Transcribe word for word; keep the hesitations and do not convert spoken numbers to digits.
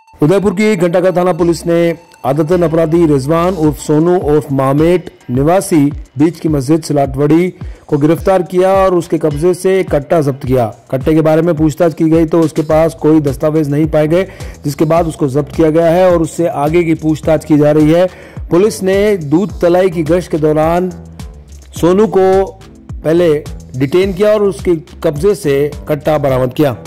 उदयपुर की घंटाघर थाना पुलिस ने आदतन अपराधी रिजवान उर्फ सोनू उर्फ मामेट निवासी बीच की मस्जिद सिलाटवड़ी को गिरफ्तार किया और उसके कब्जे से एक कट्टा जब्त किया। कट्टे के बारे में पूछताछ की गई तो उसके पास कोई दस्तावेज नहीं पाए गए, जिसके बाद उसको जब्त किया गया है और उससे आगे की पूछताछ की जा रही है। पुलिस ने दूध तलाई की गश्त के दौरान सोनू को पहले डिटेन किया और उसके कब्जे से कट्टा बरामद किया।